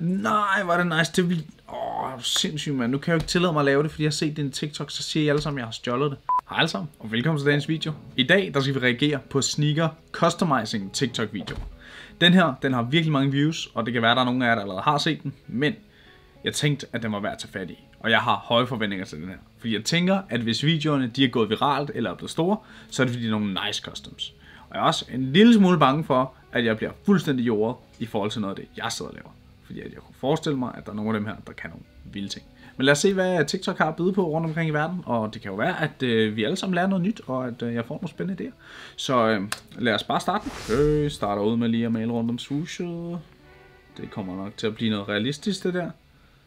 Nej, var det nice. Det ville... sindssygt, mand. Nu kan jeg jo ikke tillade mig at lave det, fordi jeg har set din TikTok, så siger I alle sammen, at jeg har stjålet det. Hej alle sammen, og velkommen til dagens video. I dag, der skal vi reagere på sneaker customizing TikTok-video. Den her, den har virkelig mange views, og det kan være, at der er nogen af jer, der allerede har set den, men jeg tænkte, at den var værd at tage fat i. Og jeg har høje forventninger til den her. Fordi jeg tænker, at hvis videoerne de er gået viralt eller er blevet store, så er det fordi, de er nogle nice customs. Og jeg er også en lille smule bange for, at jeg bliver fuldstændig jordet i forhold til noget af det, jeg sidder og laver. Fordi jeg kunne forestille mig, at der er nogle af dem her, der kan nogle vilde ting. Men lad os se, hvad TikTok har at byde på rundt omkring i verden. Og det kan jo være, at vi alle sammen lærer noget nyt, og at jeg får nogle spændende idéer. Så lad os bare starte. Starter ud med lige at male rundt om swooshet. Det kommer nok til at blive noget realistisk, det der.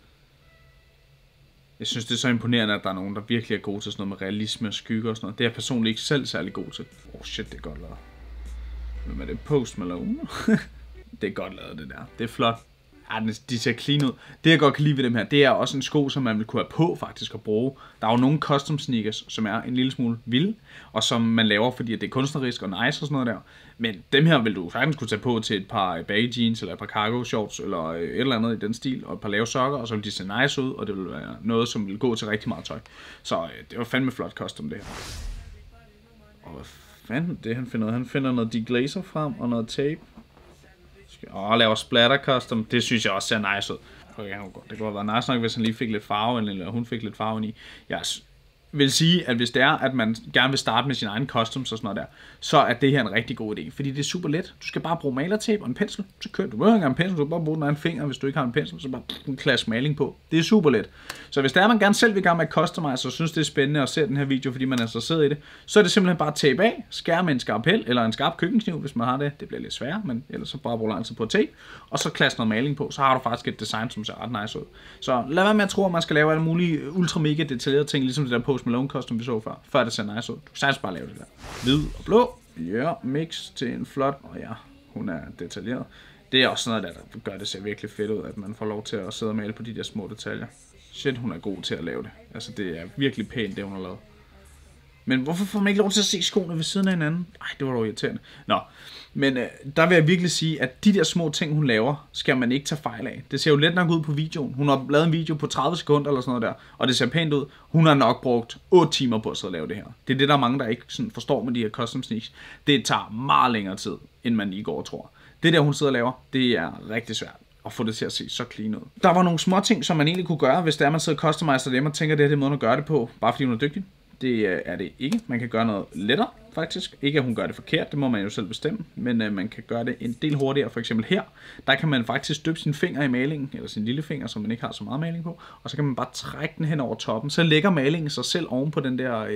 Jeg synes, det er så imponerende, at der er nogen, der virkelig er gode til sådan noget med realisme og skygger og sådan noget. Det er jeg personligt ikke selv særlig god til. Shit, det er godt lavet. Hvem er det? Post Malone? Det er godt lavet, det der. Det er flot. Ja, de ser clean ud. Det jeg godt kan lide ved dem her, det er også en sko, som man vil kunne have på faktisk at bruge. Der er jo nogle custom sneakers, som er en lille smule vilde, og som man laver, fordi det er kunstnerisk og nice og sådan noget der. Men dem her vil du faktisk kunne tage på til et par baggy jeans, eller et par cargo shorts, eller et eller andet i den stil, og et par lave sokker, og så vil de se nice ud, og det vil være noget, som vil gå til rigtig meget tøj. Så det var fandme flot custom, det her. Og hvad fanden det han finder? Han finder noget deglazer frem, og noget tape. Laver splatter custom, det synes jeg også ser nice ud. Okay, det kunne have været nice nok, hvis han lige fik lidt farve, eller hun fik lidt farve i. Jeg vil sige, at hvis det er, at man gerne vil starte med sin egen customs og sådan noget der, så er det her en rigtig god idé, fordi det er super let. Du skal bare bruge malertape og en pensel, så kører du. Ikke en pensel, du kan bare bruge den af en finger, hvis du ikke har en pensel, så bare en klasse maling på. Det er super let. Så hvis det er, man gerne selv vil gang med at customize, og synes det er spændende at se den her video, fordi man er interesseret i det, så er det simpelthen bare tape af, skære med en skarpel eller en skarp køkkenkniv, hvis man har det. Det bliver lidt sværere, men ellers så bare bruge lang tid på tape, og så klasse noget maling på, så har du faktisk et design, som ser ret nice ud. Så lad være med at tro, at man skal lave alle mulige ultra mega detaljerede ting, ligesom det der Post Malone custom vi så før det ser nice ud. Du kan sagtens bare lave det der. Hvid og blå. Ja, mix til en flot. Og ja, hun er detaljeret. Det er også noget der gør det ser virkelig fedt ud, at man får lov til at sidde og male på de der små detaljer. Shit, hun er god til at lave det. Altså, det er virkelig pænt, det hun har lavet. Men hvorfor får man ikke lov til at se skoene ved siden af hinanden? Ej, det var dog irriterende. Nå, men der vil jeg virkelig sige, at de der små ting, hun laver, skal man ikke tage fejl af. Det ser jo let nok ud på videoen. Hun har lavet en video på 30 sekunder eller sådan noget der, og det ser pænt ud. Hun har nok brugt 8 timer på at sidde og lave det her. Det er det, der er mange, der ikke sådan forstår med de her custom sneaks. Det tager meget længere tid, end man lige går og tror. Det der, hun sidder og laver, det er rigtig svært at få det til at se så clean ud. Der var nogle små ting, som man egentlig kunne gøre, hvis det er, man sidder og customiser dem og tænker, det her det er måden at gøre det på, bare fordi hun er dygtig. Det er det ikke. Man kan gøre noget lettere, faktisk. Ikke at hun gør det forkert, det må man jo selv bestemme, men man kan gøre det en del hurtigere. For eksempel her, der kan man faktisk dyppe sin finger i malingen, eller sin lille finger, som man ikke har så meget maling på, og så kan man bare trække den hen over toppen. Så lægger malingen sig selv oven på den der,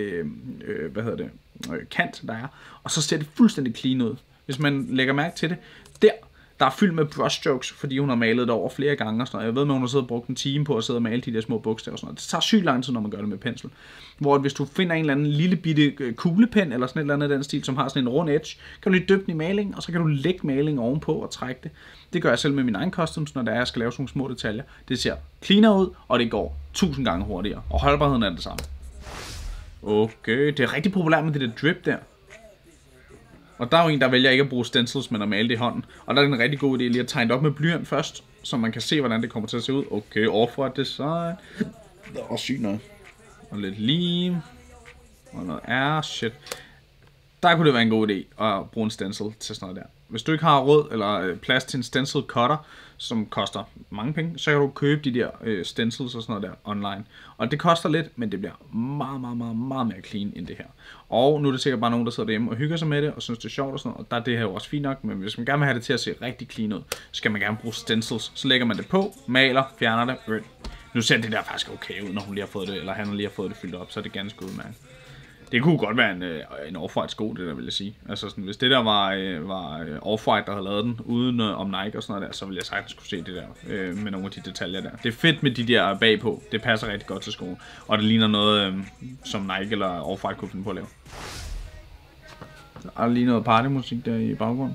kant, der er, og så ser det fuldstændig clean ud. Hvis man lægger mærke til det, der er fyldt med brushstrokes, fordi hun har malet det over flere gange og sådan noget. Jeg ved, at hun har siddet og brugt en time på at sidde og male de der små bogstaver og sådan noget. Det tager sygt lang tid, når man gør det med pensel. Hvor hvis du finder en eller anden lille bitte kuglepen eller sådan et eller andet af den stil, som har sådan en rund edge, kan du lige dyppe den i maling, og så kan du lægge maling ovenpå og trække det. Det gør jeg selv med min egen customs, når jeg skal lave sådan nogle små detaljer. Det ser cleanere ud, og det går 1000 gange hurtigere. Og holdbarheden er det samme. Okay, det er rigtig populært med det der drip der. Og der er jo en, der vælger ikke at bruge stencils, men at male det i hånden. Og der er det en rigtig god idé lige at tegne op med blyant først, så man kan se, hvordan det kommer til at se ud. Okay, off-white design. Der er også sygt noget. Og lidt lim. Og noget shit. Der kunne det være en god idé at bruge en stencil til sådan noget der. Hvis du ikke har råd eller plads til en stencil cutter, som koster mange penge, så kan du købe de der stencils og sådan noget der online. Og det koster lidt, men det bliver meget mere clean end det her. Og nu er det sikkert bare nogen, der sidder derhjemme og hygger sig med det, og synes det er sjovt og sådan noget. Og der er det her jo også fint nok, men hvis man gerne vil have det til at se rigtig clean ud, så skal man gerne bruge stencils. Så lægger man det på, maler, fjerner det. Nu ser det der faktisk okay ud, når hun lige har fået det, eller han lige har fået det fyldt op, så er det ganske udmærket. Det kunne godt være en off-white sko, det der vil jeg sige. Altså sådan, hvis det der var off-white, der havde lavet den, uden om Nike og sådan noget der, så ville jeg sagtens kunne se det der med nogle af de detaljer der. Det er fedt med de der bagpå, det passer rigtig godt til skoen. Og det ligner noget, som Nike eller off-white kunne finde på at lave. Der er lige noget partymusik der i baggrunden.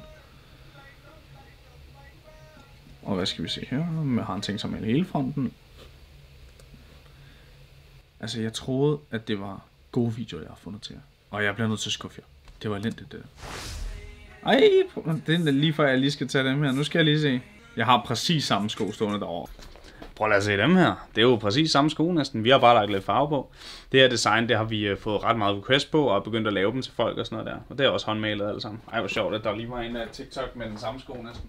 Og hvad skal vi se her? Jeg har en ting som hele fronten. Altså jeg troede, at det var gode videoer, jeg har fundet til jer. Og jeg bliver nødt til at skuffe jer. Det var elendigt, det der. Ej, det er lige før jeg lige skal tage dem her. Nu skal jeg lige se. Jeg har præcis samme sko stående derovre. Prøv at se dem her. Det er jo præcis samme sko næsten. Vi har bare lagt lidt farve på. Det her design, det har vi fået ret meget request på, og begyndt at lave dem til folk og sådan noget der. Og det er også håndmalet alle sammen. Ej, hvor sjovt, at der lige var en af TikTok med den samme sko næsten.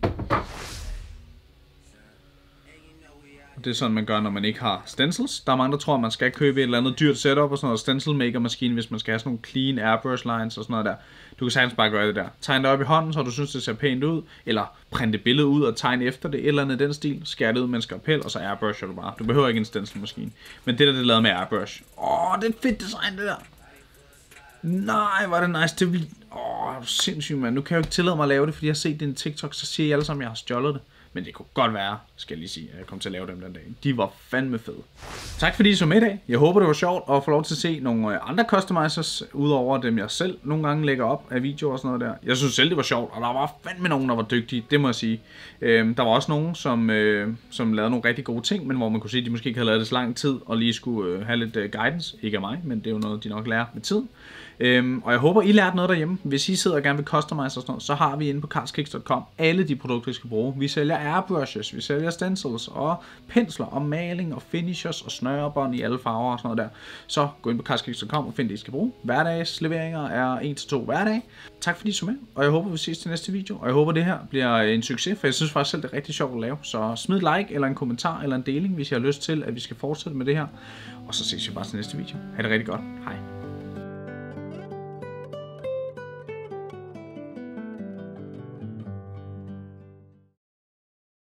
Det er sådan, man gør, når man ikke har stencils. Der er mange, der tror, at man skal købe et eller andet dyrt setup og sådan noget stencil maker maskine, hvis man skal have sådan nogle clean airbrush lines og sådan noget der. Du kan sagtens bare gøre det der. Tegne det op i hånden, så du synes, det ser pænt ud. Eller printe billedet ud og tegne efter det. Et eller andet i den stil. Skær det ud med en skalpel, og så airbrusher du bare. Du behøver ikke en stencil maskine. Men det der, det er lavet med airbrush. Det er et fedt design, det der. Nej, hvor er det nice. Det vil... sindssygt, mand. Nu kan jeg jo ikke tillade mig at lave det, fordi jeg har set det i en TikTok, så siger I alle sammen, at jeg har stjålet det. Men det kunne godt være, skal jeg lige sige, at jeg kom til at lave dem den dag. De var fandme fede. Tak fordi I så med i dag. Jeg håber, det var sjovt at få lov til at se nogle andre customizers, udover dem, jeg selv nogle gange lægger op af videoer og sådan noget der. Jeg synes selv, det var sjovt, og der var fandme nogen, der var dygtige, det må jeg sige. Der var også nogen, som lavede nogle rigtig gode ting, men hvor man kunne se, at de måske ikke havde lavet det så lang tid, og lige skulle have lidt guidance. Ikke af mig, men det er jo noget, de nok lærer med tiden. Og jeg håber, I lærte noget derhjemme. Hvis I sidder og gerne vil customize og sådan noget, så har vi inde på carlskicks.com alle de produkter, I skal bruge. Vi sælger airbrushes, vi sælger stencils og pensler og maling og finishers og snørebånd i alle farver og sådan noget der. Så gå ind på carlskicks.com og find det, I skal bruge. Hverdagsleveringer er 1-2 hverdag. Tak fordi I så med, og jeg håber, vi ses til næste video. Og jeg håber, det her bliver en succes, for jeg synes faktisk selv, det er rigtig sjovt at lave. Så smid et like eller en kommentar eller en deling, hvis I har lyst til, at vi skal fortsætte med det her. Og så ses vi bare til næste video. Ha' det rigtig godt. Hej.